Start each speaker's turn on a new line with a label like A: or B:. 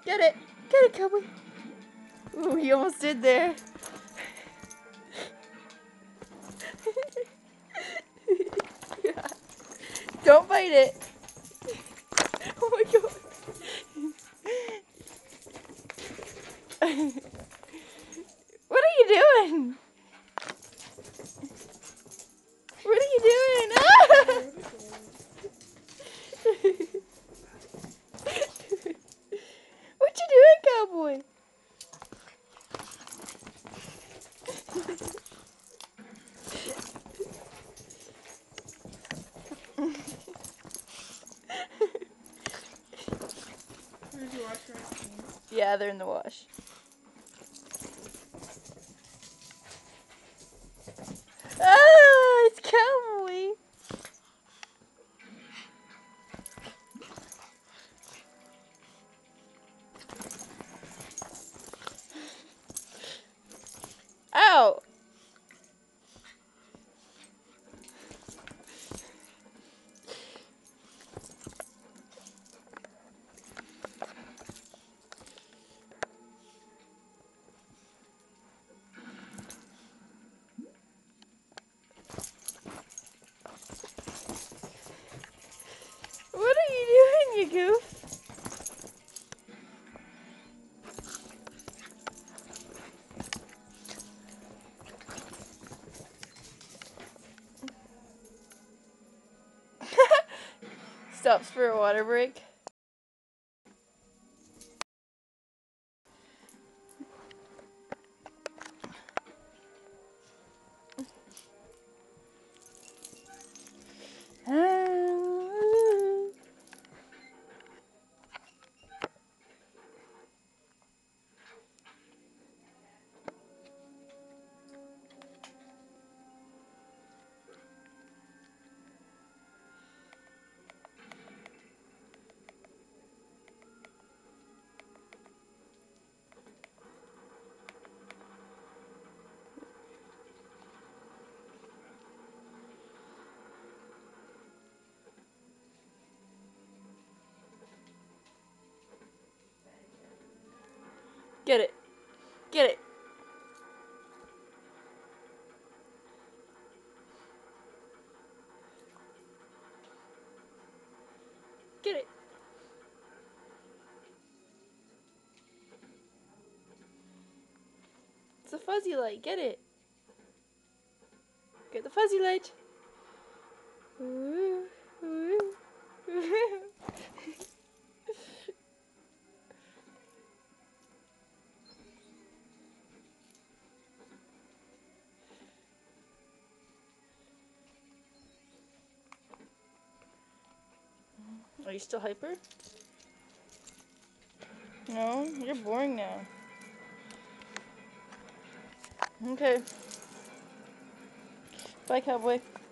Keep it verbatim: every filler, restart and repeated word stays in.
A: Get it. Get it, cowboy. Ooh, he almost did there. Don't bite it. Oh my god. What are you doing? What are you doing? Ah! What you doing, cowboy?
B: Did you wash your hands?
A: Yeah, they're in the wash. Ah, it's cowboy. Ow. What are you doing, you goof? Stops for a water break. Get it. Get it. Get it. It's a fuzzy light. Get it. Get the fuzzy light. Ooh, ooh, ooh. Are you still hyper? No, you're boring now. Okay. Bye, cowboy.